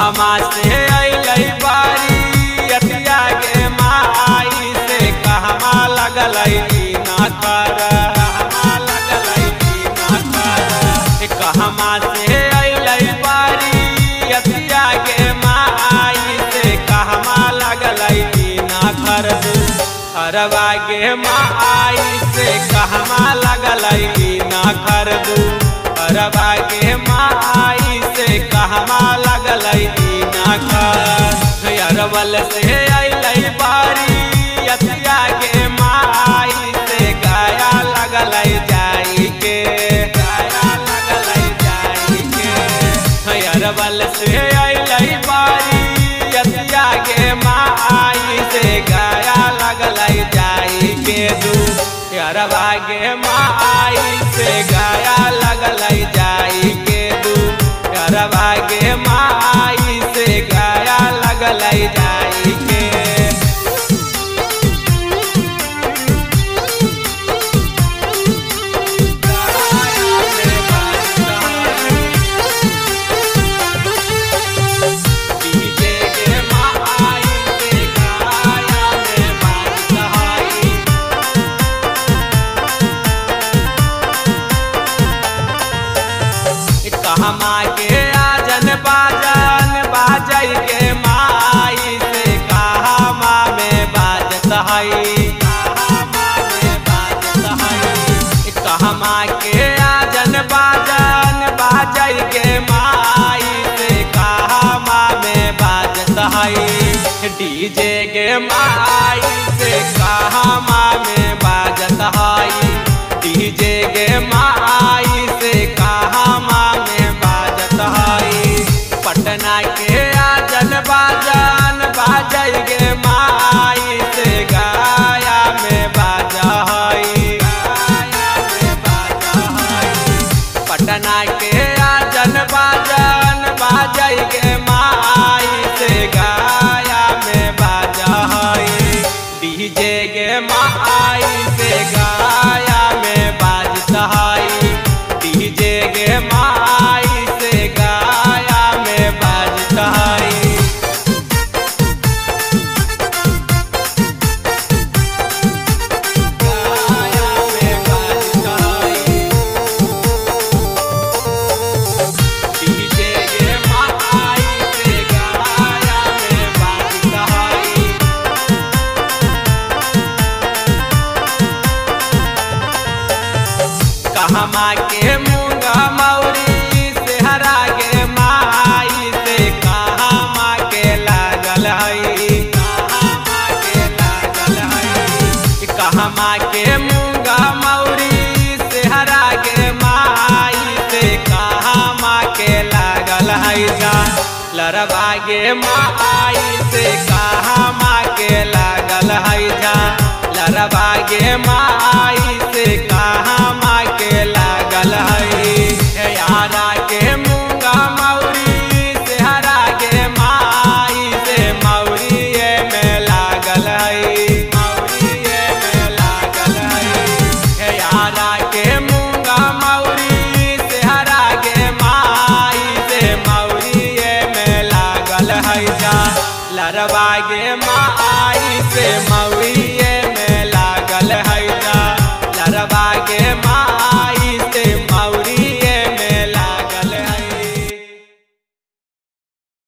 कहमा से अइलै बारी अतिया गे माई से कहमा लगलै न कर कहमा से अइलै बारी अतिया गे माई से कहमा लगलै न कर अरबा गे माई से कहमा लगलै न कर अरबा गे माई से कहमा लगलै न कर अरबल से अइलै बारी अतिया गे माई से गाया लगलै जाई के अरबल से अइलै बारी अतिया गे माई से गाया लगलै जाई के अरबा गे माई से गाया लगलै जाई के अरबा गे माई से गाया लगलै जाई के कहमा के आजन बाजन बाजै गे माई से कहमा में बाजत है कहमा के आजन बाजन बाजै गे माई से कहमा में बाजत है डीजे गे माई से कहमा में बाजत है डीजे गे माई से कहमा पटना के आजन बाजन बाजै गे माई से गाया में बाजा है पटना के आजन बाजन बाजै गे माई से गाया में बाजा है डीजे गे माई से गाया में बाजता है डीजे गे माई से गाया में बाजता है कहमा के मूंगा मौरी से हरा गे माई से कहमा के लागल है कहमा के मूंगा मौरी से हरा गे माई से कहमा के लागल है लरबा गे माई से कहमा के लागल है लरबा गे माई से कहमा के लागल है यारा के मूंगा मौरी से हरा गे माई से मौरिये में लागल है मौरिये में लागल है यारा के मूंगा मौरी से हरा गे माई से मौरिये में लागल है लरबा गे माई से मौरिये